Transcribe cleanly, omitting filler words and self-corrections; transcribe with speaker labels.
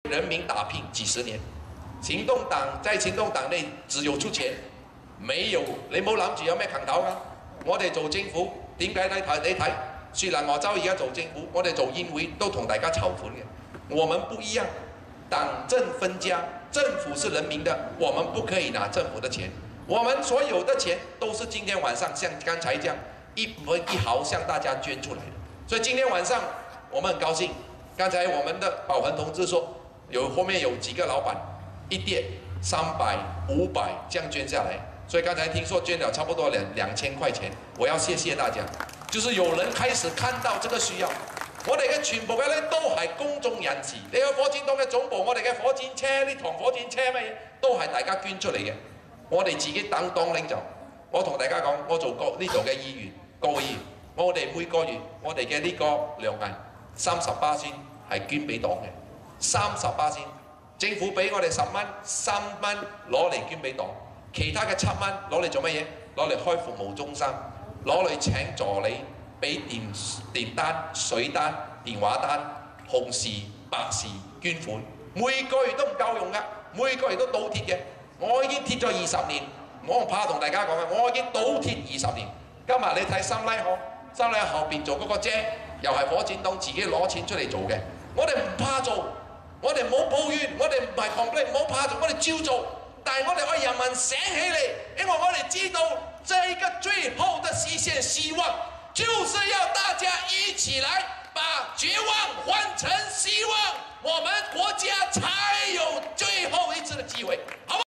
Speaker 1: 人民打拼几十年。行動黨在行動黨內只有出錢，沒有你冇諗住有咩行頭㗎。我哋做政府點解你睇雪蘭莪州而家做政府，我哋做議會都同大家籌款嘅。我們不一樣，黨政分家，政府是人民的，我們不可以拿政府的錢。我們所有的錢都是今天晚上像剛才這樣一分一毫向大家捐出來的。所以今天晚上我們很高興，剛才我們的寶恒同志說，後面有幾個老闆一店300、500這樣捐下來，所以剛才聽說捐了差不多2000塊錢，我要謝謝大家，就是有人開始看到這個需要。我哋嘅全部嘅咧都係公眾人士，你去火箭筒嘅總部，我哋嘅火箭車呢堂火箭車乜嘢都係大家捐出嚟嘅。我哋自己當領袖，我同大家講，我做過呢度嘅議員，個議員，我哋每個月我哋嘅呢個糧銀30%係捐俾黨嘅，30%，政府俾我哋10蚊，3蚊攞嚟捐俾黨，其他嘅7蚊攞嚟做乜嘢？攞嚟開服務中心，攞嚟請助理，俾電單、水單、電話單、紅事、白事捐款，每個月都唔夠用㗎，每個月都倒貼嘅。我已經貼咗20年，我唔怕同大家講嘅，我已經倒貼20年。今日你睇三拉河，三拉後邊做嗰個姐，又係火箭筒自己攞錢出嚟做嘅。我哋唔怕做，我哋冇抱怨，我哋唔係complain，唔好怕做，我哋照做。但係我哋為人民醒起嚟，因為我哋知道這個最後的實現希望，就是要大家一起來把絕望換成希望，我們國家才有最後一次的機會。好。